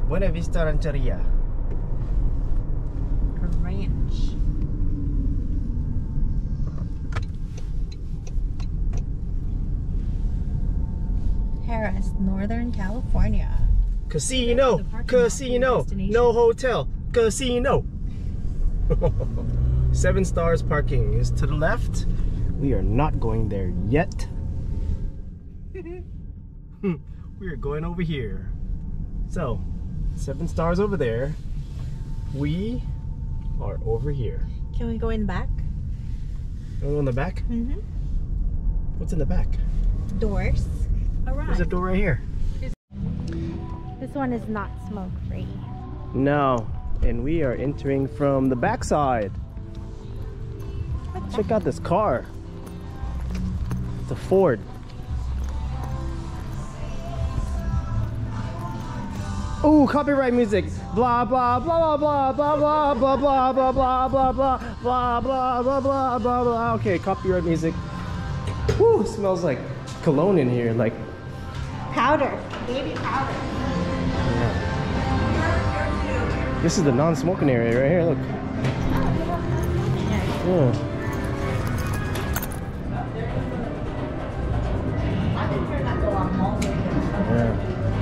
Buena Vista Rancheria. Ranch. Harris, Northern California. Casino, casino, no hotel, casino. 7 stars parking is to the left. We are not going there yet. We are going over here. So, 7 stars over there. We are over here. Can we go in the back? Wanna go in the back? Mm-hmm. What's in the back? Doors. Alright. There's a door right here. This one is not smoke free. No, and we are entering from the backside. Check out this car. It's a Ford. Ooh, copyright music. Blah blah blah blah blah blah blah blah blah blah blah blah blah blah blah blah blah blah. Okay, copyright music. Woo, smells like cologne in here, like Powder. Baby powder. yeah. This is the non-smoking area right here. Look. Yeah. Yeah.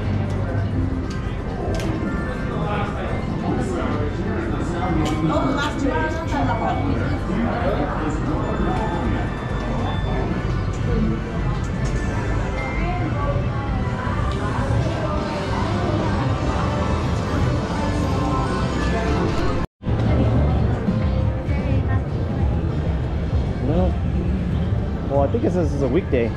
No. Well, I think it says it's a weekday.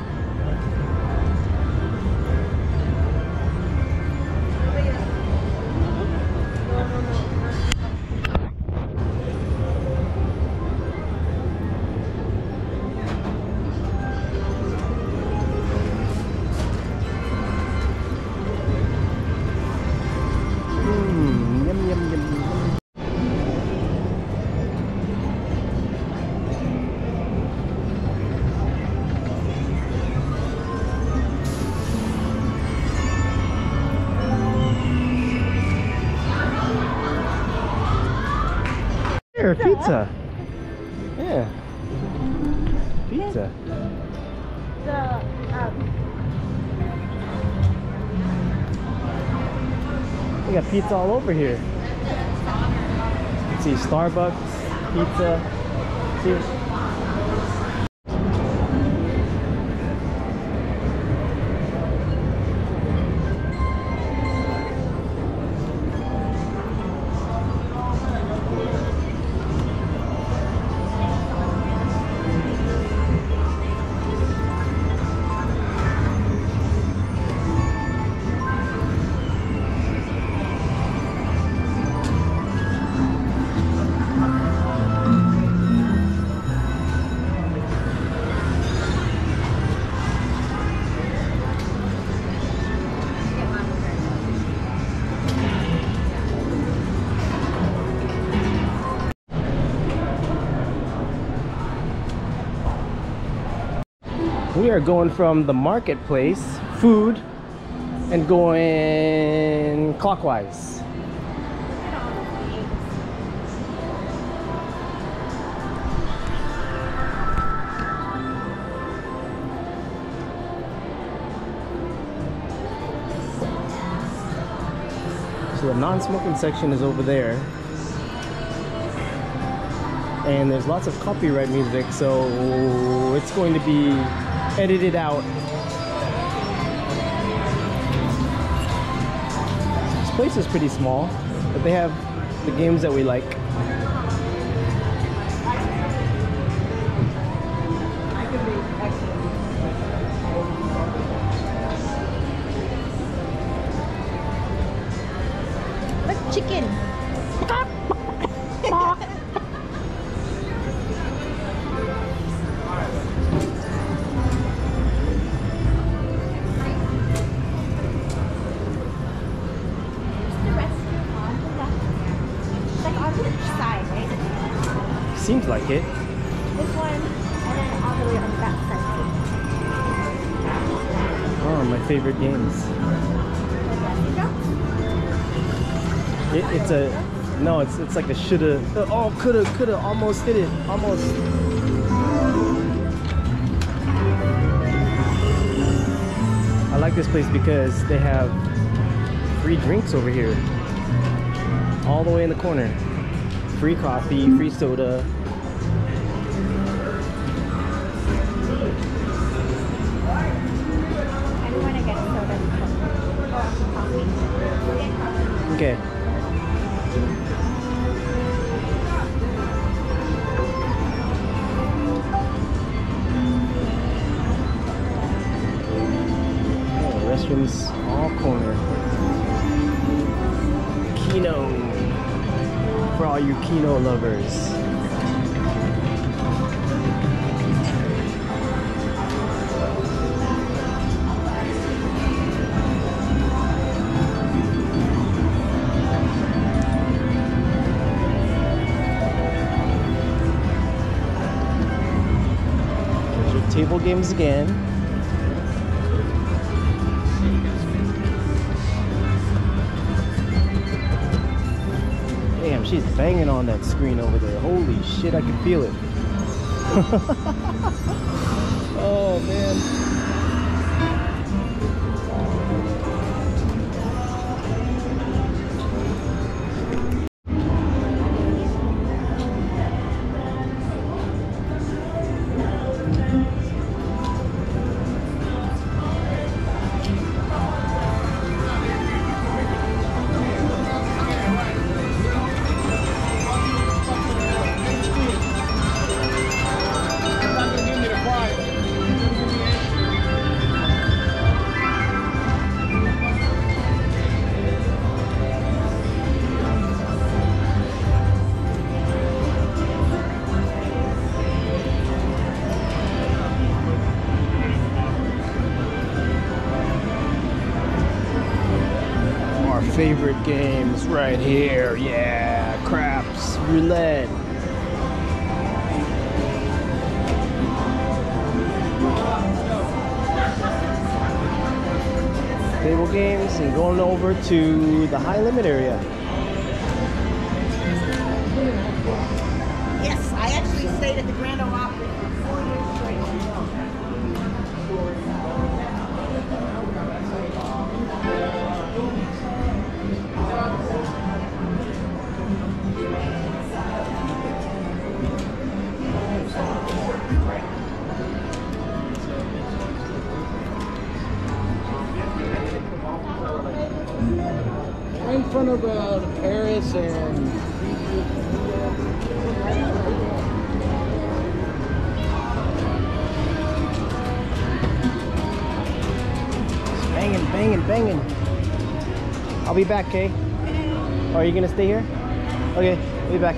Yum, yum, yum. Here, pizza. Yeah. Pizza. We got pizza all over here. Let's see, Starbucks, pizza. See? We are going from the marketplace, food, and going clockwise. So the non-smoking section is over there. And there's lots of copyright music, so it's going to be edited out. This place is pretty small, but they have the games that we like. But chicken. Seems like it. This one, and then all the way on the back side. Oh, my favorite games. It's a no. It's like a shoulda. Oh, coulda. Almost hit it. Almost. I like this place because they have free drinks over here. All the way in the corner. Free coffee, free soda. I want to get soda or coffee. Okay. Oh, restrooms all corner. Kino. For all you Kino lovers. There's your table games again. Damn, she's banging on that screen over there. Holy shit, I can feel it. Oh, man. Favorite games right here. Yeah, craps, roulette. Table games and going over to the high limit area. Yes, I actually stayed at the Grand Ole Opry for 4 years straight. In front of Paris and Banging. I'll be back, Kay. Oh, are you gonna stay here? Okay, I'll be back.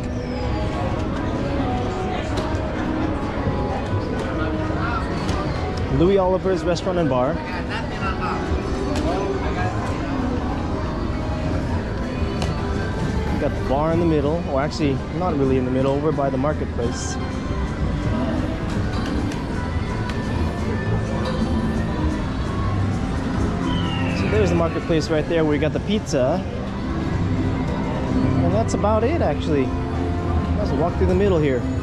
Louis Oliver's Restaurant and Bar. Got the bar in the middle, or actually not really in the middle, over by the marketplace. So there's the marketplace right there where we got the pizza. And that's about it actually. Let's walk through the middle here.